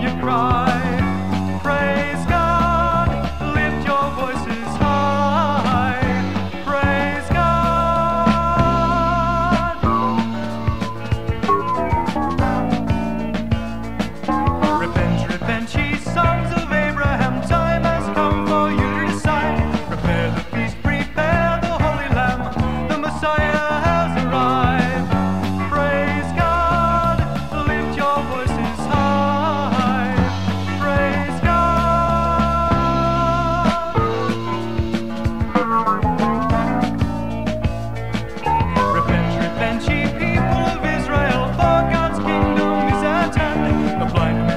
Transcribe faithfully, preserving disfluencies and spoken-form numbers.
you cry. Praise God, lift your voices high. Praise God. Repent, repent, ye sons of Abraham, time has come for you to decide. Prepare the feast, prepare the holy lamb, the Messiah has arrived. Praise God, lift your voices high. Praise God. Repent, repent, ye people of Israel, for God's kingdom is at hand. The blind man